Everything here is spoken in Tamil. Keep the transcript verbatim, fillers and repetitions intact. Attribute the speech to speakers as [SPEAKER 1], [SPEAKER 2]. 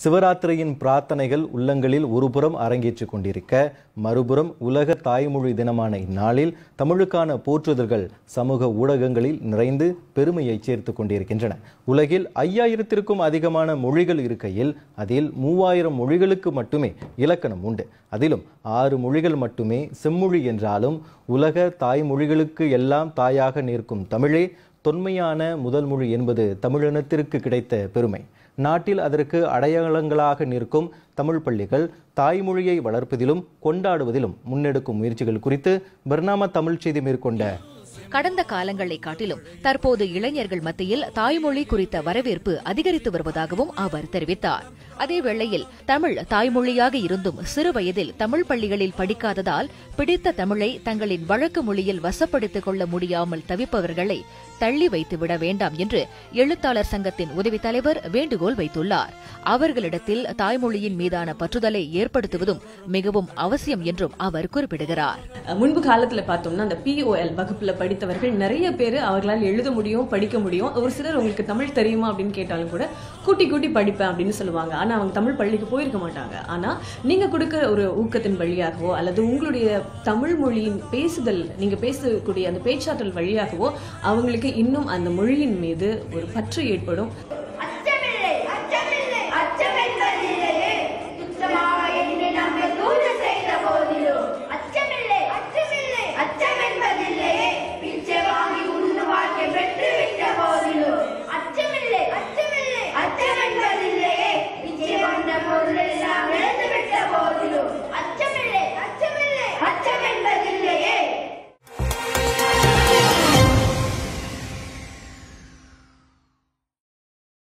[SPEAKER 1] சிவராத்திரியின் பிரார்த்தனைகள் உள்ளங்களில் ஒருபுறம் அரங்கேற்றிக் கொண்டிருக்க, மறுபுறம் உலக தாய்மொழி தினமான இந்நாளில் தமிழுக்கான போற்றுதல்கள் சமூக ஊடகங்களில் நிறைந்து பெருமையை சேர்த்து கொண்டிருக்கின்றன. உலகில் ஐயாயிரத்திற்கும் அதிகமான மொழிகள் இருக்கையில் அதில் மூவாயிரம் மொழிகளுக்கு மட்டுமே இலக்கணம் உண்டு. அதிலும் ஆறு மொழிகள் மட்டுமே செம்மொழி என்றாலும் உலக தாய்மொழிகளுக்கு எல்லாம் தாயாக நிற்கும் தமிழே தொன்மையான முதல் மொழி என்பது தமிழினத்திற்கு கிடைத்த பெருமை. நாட்டில் அதற்கு அடையாளங்களாக நிற்கும் தமிழ் பள்ளிகள் தாய்மொழியை வளர்ப்பதிலும் கொண்டாடுவதிலும் முன்னெடுக்கும் முயற்சிகள் குறித்து பர்னாமா தமிழ் செய்தி மேற்கொண்ட
[SPEAKER 2] கடந்த காலங்களை காட்டிலும் தற்போது இளைஞர்கள் மத்தியில் தாய்மொழி குறித்த வரவேற்பு அதிகரித்து வருவதாகவும் அவர் தெரிவித்தார். அதேவேளையில் தமிழ் தாய்மொழியாக இருந்தும் சிறு வயதில் தமிழ் பள்ளிகளில் படிக்காததால் பிடித்த தமிழை தங்களின் வழக்கு மொழியில் வசப்படுத்திக் கொள்ள முடியாமல் தவிப்பவர்களை தள்ளி வைத்துவிட வேண்டாம் என்று எழுத்தாளர் சங்கத்தின் உதவித் தலைவர் வேண்டுகோள் வைத்துள்ளார். அவர்களிடத்தில் தாய்மொழியின் மீதான பற்றுதலை ஏற்படுத்துவதும் மிகவும் அவசியம் என்றும் அவர் குறிப்பிடுகிறார்.
[SPEAKER 3] முன்பு காலத்துல பார்த்தோம்னா அந்த பிஓஎல் வகுப்புல படித்தவர்கள் நிறைய பேர் அவர்களால் எழுத முடியும், படிக்க முடியும். ஒரு சிலர் உங்களுக்கு தமிழ் தெரியுமா அப்படின்னு கேட்டாலும் கூட கூட்டி கூட்டி படிப்பேன் அப்படின்னு சொல்லுவாங்க. ஆனா அவங்க தமிழ் பள்ளிக்கு போயிருக்க மாட்டாங்க. ஆனா நீங்க கொடுக்கிற ஒரு ஊக்கத்தின் வழியாகவோ அல்லது உங்களுடைய தமிழ் மொழியின் பேசுதல், நீங்க பேசக்கூடிய அந்த பேச்சாற்றல் வழியாகவோ அவங்களுக்கு இன்னும் அந்த மொழியின் மீது ஒரு பற்று ஏற்படும்.